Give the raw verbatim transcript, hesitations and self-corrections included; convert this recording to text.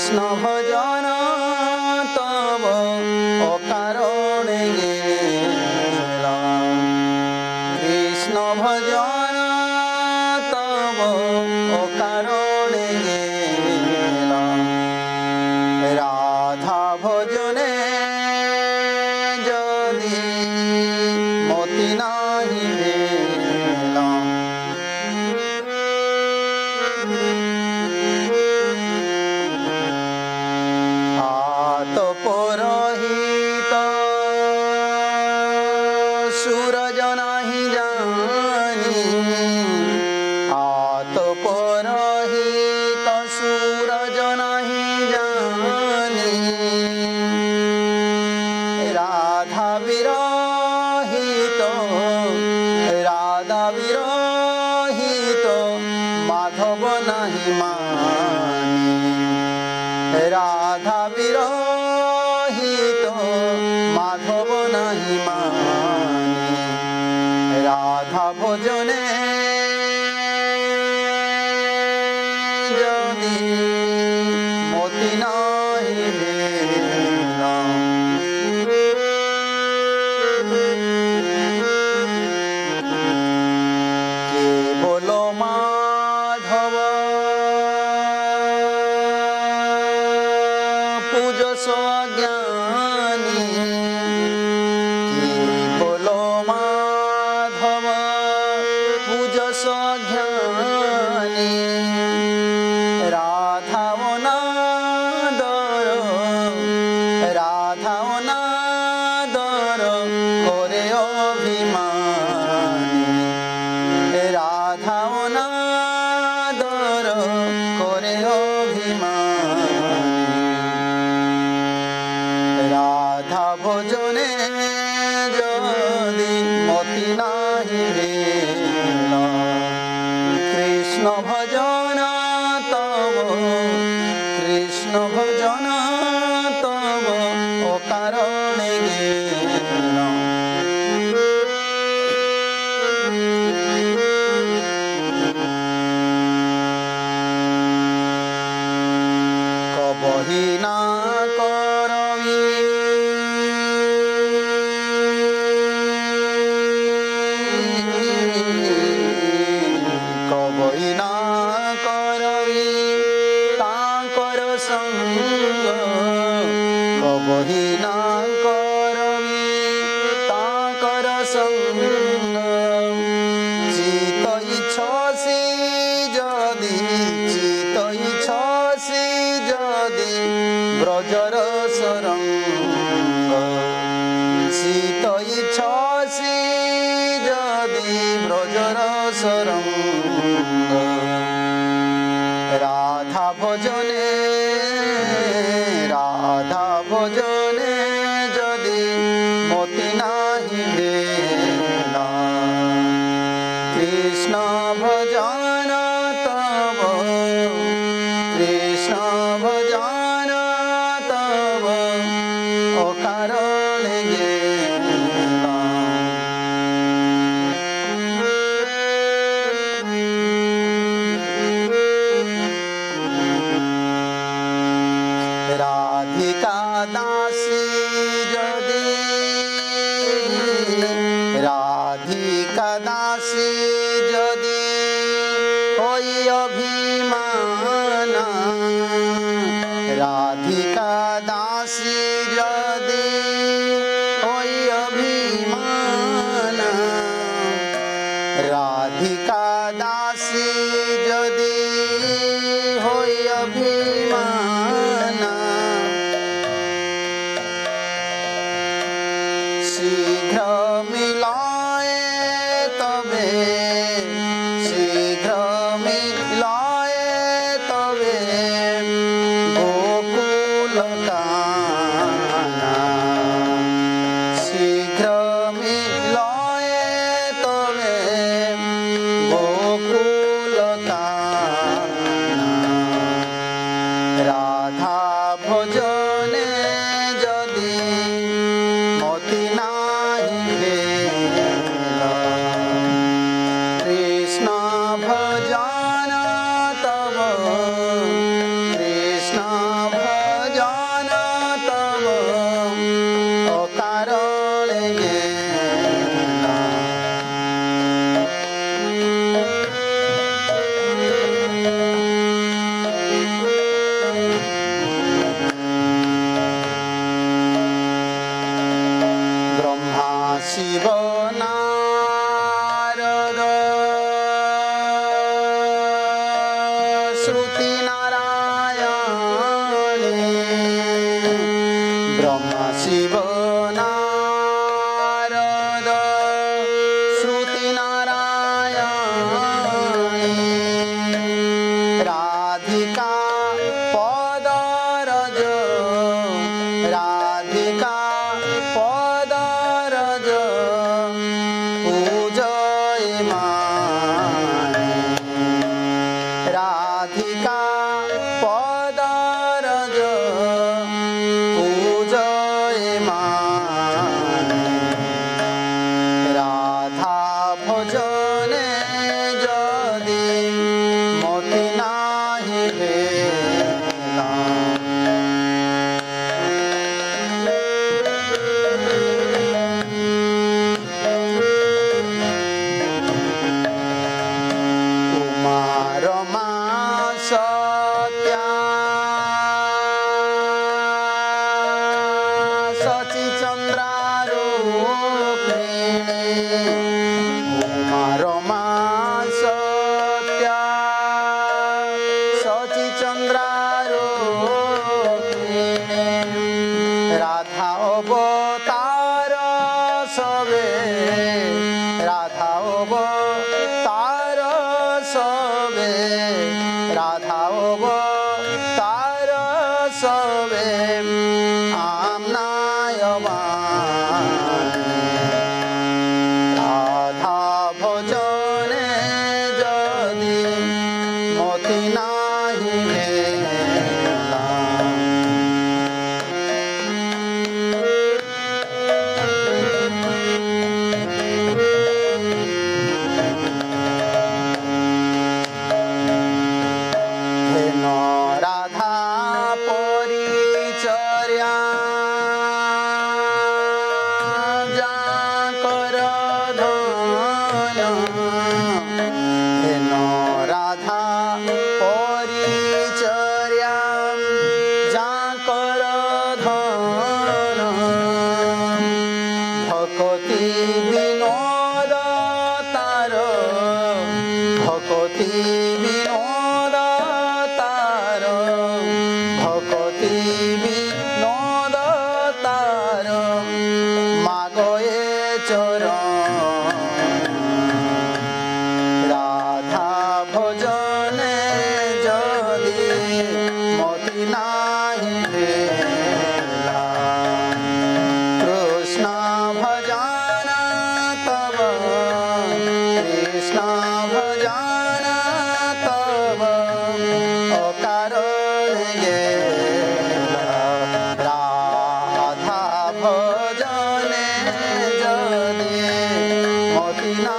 कृष्ण भजन तब अकारणे गेला कृष्ण भजन तब अकारणे गेला राधा भजने जदि मति नाही भेला हाथ परहित सूरज नाही जानी हाथ परहित सूरज नाही जानी राधा विरहित राधा विरहित माधव नाही मानी राधा विरहित माधव नाही मानी राधा भजने जदि मोती नाही भेला केवल माधव पूजस ज्ञानी केवल माधव पूजस ज्ञानी राधा अनादर राधा अनादर करे अभिमानी राधा अनादर करे अभिमानी राधा भजने जदि मति नाही भेला कृष्ण भजन तब कृष्ण भजन तब अकारणे गेला कबहि ना करवी कबहि ना करवी तांकर संग कबहि ना करवी तांकर संग चित इच्छसी जदि चित इच्छसी जदि ब्रजर सरंग चित इच्छसी जदि ब्रजर सरंग राधा भजने राधा भजने जदि मोती नाही भेला कृष्ण भजन तब कृष्ण भजन तब अकारणे गेला राधिका दासी जदि राधिका दासी जदि होई अभिमाना राधिका दासी जदि होई अभिमाना राधिका दासी जदि होई अभिमाना शीघ्र मिलाए तबे शीघ्र मिलाए तबे गोकुल काना शीघ्र मिलाए तबे गोकुल काना श्रुति नारायणी ब्रह्मा शिव नारद श्रुति नारायणी राधिका पदरज राधिका पदरज पूजयमाने राधिका पदरज पूजयमाने राधा भजने जदि मति नाही भेला कुमार मा सत्या सची चंद्रारूपिणी कुमार मा सत्या सची चंद्रारूपिणी राधा अवतार सबे राधा अवतार सबे राधा अवतार सबे आमनायवाने राधा भजने जदि मति नाही भेला हेन राधा परिचर्या जाकर धन हेन राधा परिचर्या जाकर धन भक्ति विनोद तार भक्ति विनोद तार भक्ति विनोद तार मागये चरण राधा भजने जदि मति नाही भेला कृष्ण भजन तब कृष्ण भजन तब अकारण गेला राधा भजने जदि मति ना